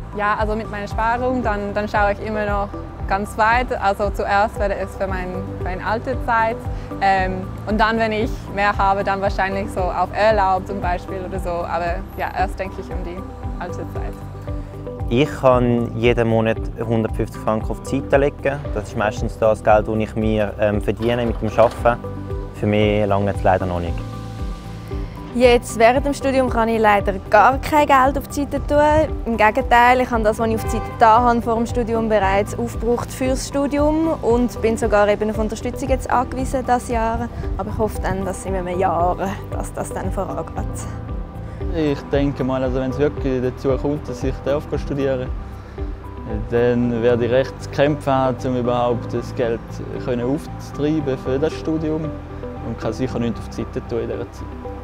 Ja, also mit meiner Sparung, dann schaue ich immer noch ganz weit. Also zuerst wäre es für meine alte Zeit und dann, wenn ich mehr habe, dann wahrscheinlich so auf Urlaub zum Beispiel oder so. Aber ja, erst denke ich um die alte Zeit. Ich kann jeden Monat 150 Franken auf die Seite legen. Das ist meistens das Geld, das ich mir verdiene mit dem Arbeiten. Für mich lange es leider noch nicht. Jetzt während dem Studium kann ich leider gar kein Geld auf die Seite tun. Im Gegenteil, ich habe das, was ich auf die Seite da habe, vor dem Studium bereits aufgebraucht fürs Studium und bin sogar eben auf Unterstützung jetzt angewiesen dieses Jahr. Aber ich hoffe dann, dass in einem Jahr dass das dann vorangeht. Ich denke mal, also wenn es wirklich dazu kommt, dass ich studieren darf, dann werde ich recht zu kämpfen haben, um überhaupt das Geld aufzutreiben für das Studium und kann sicher nichts auf die Seite tun in dieser Zeit.